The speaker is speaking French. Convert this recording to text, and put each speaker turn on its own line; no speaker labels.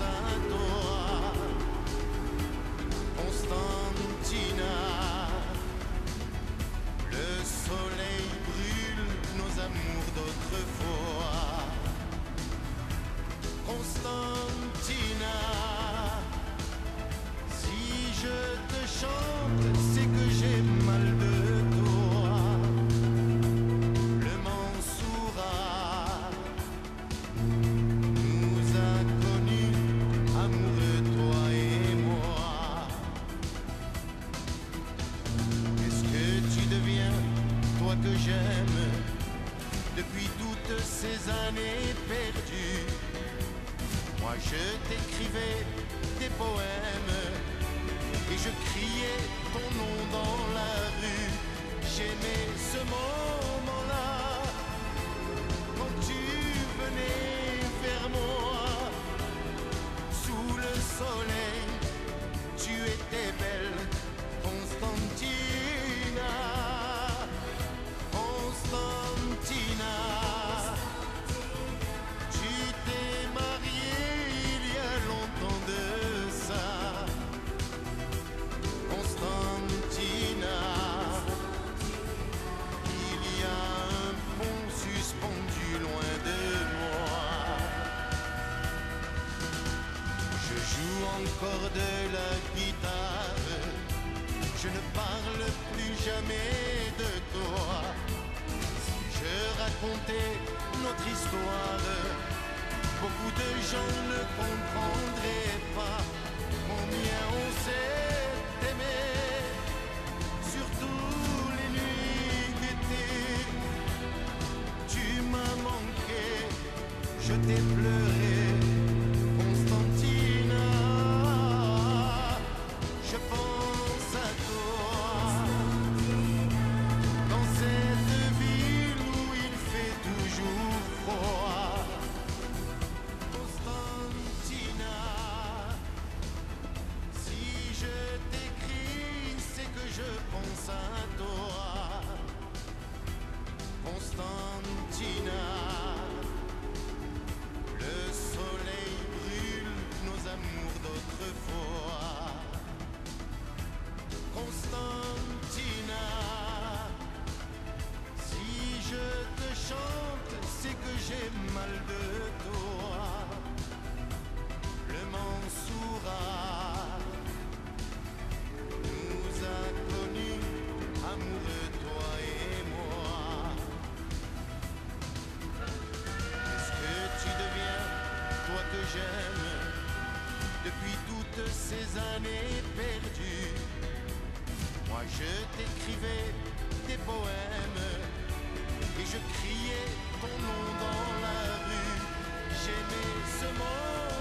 à toi, Constantina. Le soleil brûle nos amours d'autrefois, Constantina. Si je te chante, c'est que j'ai mal de toi. Le Mansoura nous a connus, amoureux, toi et moi. Qu'est-ce que tu deviens, toi que j'aime, depuis toutes ces années perdues? Moi je t'écrivais des poèmes et je criais ton nom dans la rue. J'aimais ce moment-là, quand tu venais vers moi, sous le soleil, tu étais belle, Constantina, Constantina. Tu t'es mariée il y a longtemps de ça, Constantina. Il y a un pont suspendu loin de moi. Je joue encore de la guitare, je ne parle plus jamais de toi. Si je racontais notre histoire, beaucoup de gens ne comprendraient pas combien on s'est aimé, surtout les nuits d'été. Tu m'as manqué, je t'ai pleuré, Constantina. Je pense à toi, dans cette ville où il fait toujours froid, Constantina. Si je t'écris, c'est que je pense à toi, Constantina. Le soleil brûle nos amours d'autrefois, Constantina. Si je te chante, c'est que j'ai mal de toi, le Mansoura nous a connus, amoureux, toi et moi. Qu'est-ce que tu deviens, toi que j'aime, depuis toutes ces années perdues? Moi je t'écrivais des poèmes et je criais ton nom dans la rue. J'aimais ce mot